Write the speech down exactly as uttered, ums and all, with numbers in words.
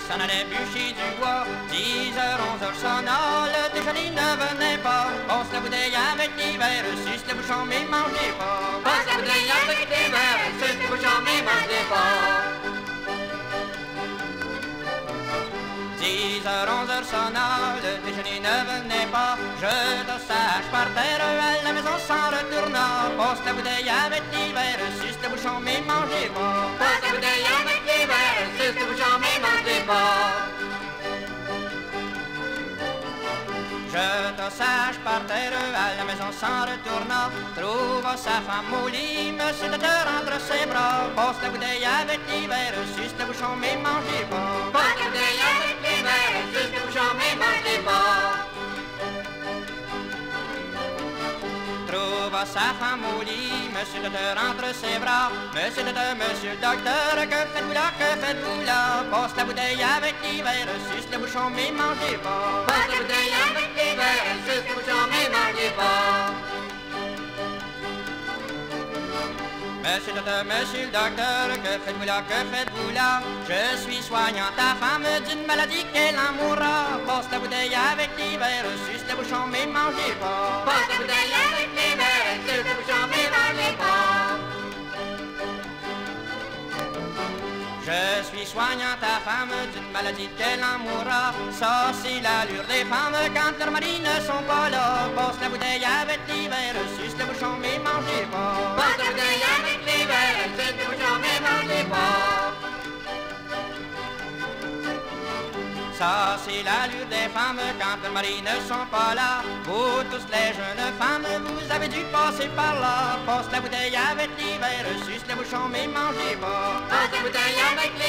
s'en allait bûcher du bois. Dix heures, onze heures sonna, le déjeuner ne venait pas. Passe la bouteille avec les verres, suce le bouchon mais mangez pas. Passe la bouteille avec les verres, suce le bouchon mais mangez pas. Dix heures, onze heures sonna, le déjeuner ne venait pas. Je de sage par terre, à la maison s'en retourna. Passe la bouteille avec les verres, suce le bouchon mais mangez pas. Passe la bouteille avec les verres, suce le bouchon mais mangez pas. Je te sage par terre, à la maison s'en retourna. Trouve sa femme au lit, monsieur de te rendre ses bras. Passe la bouteille avec les verres, suce le bouchon mais mangez pas. Passe la bouteille avec les verres, suce le bouchon mais mangez pas. Trouve sa femme au lit, monsieur de te rendre ses bras. Monsieur de te, monsieur le docteur, que faites-vous là, que faites-vous là? Passe la bouteille avec les verres, suce le bouchon mais mangez pas. Passe la bouteille avec les verres, suce le bouchon mais mangez pas. Monsieur le docteur, monsieur le docteur, que faites-vous là, que faites-vous là? Je suis soignant ta femme d'une maladie qu'elle en mourra. Passe la bouteille avec les verres, suce le bouchon mais mangez pas. Passe la bouteille avec les verres, suce le bouchon mais mangez pas. Je suis soignant ta femme d'une maladie qu'elle en mourra. Ça c'est l'allure des femmes quand leurs maris ne sont pas là. Passe la bouteille avec les verres, suce le bouchon mais mangez pas. Passe la bouteille avec les verres, suce le bouchon mais mangez pas. Ça c'est l'allure des femmes quand leurs maris ne sont pas là. Vous tous les jeunes femmes, vous avez dû passer par là. Passe la bouteille avec les verres, suce le bouchon mais mangez pas. Passe la bouteille avec les